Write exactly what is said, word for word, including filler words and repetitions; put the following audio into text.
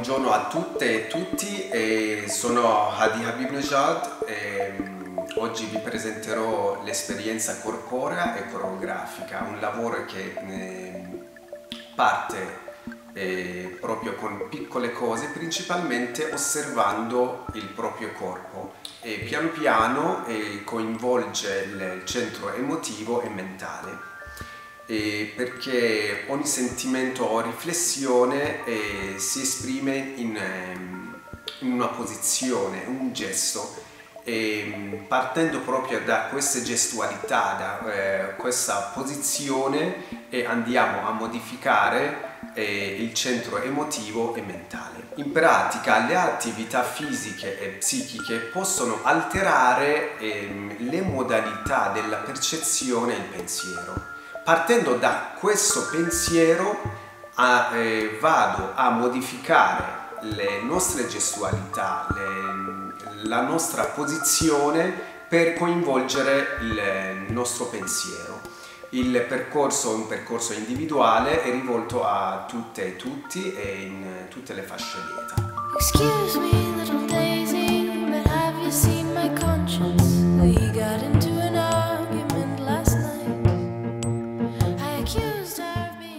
buongiorno a tutte e tutti, e sono Hadi Habibnejad e oggi vi presenterò l'esperienza corporea e coreografica, un lavoro che eh, parte eh, proprio con piccole cose, principalmente osservando il proprio corpo e piano piano eh, coinvolge il centro emotivo e mentale. Eh, perché ogni sentimento o riflessione eh, si esprime in, ehm, in una posizione, un gesto, e partendo proprio da queste gestualità, da eh, questa posizione, eh, andiamo a modificare eh, il centro emotivo e mentale. In pratica le attività fisiche e psichiche possono alterare ehm, le modalità della percezione e il pensiero. Partendo da questo pensiero a, eh, vado a modificare le nostre gestualità, le, la nostra posizione per coinvolgere il nostro pensiero. Il percorso è un percorso individuale e rivolto a tutte e tutti e in tutte le fasce d'età. Excuse me, little daisy, but have you seen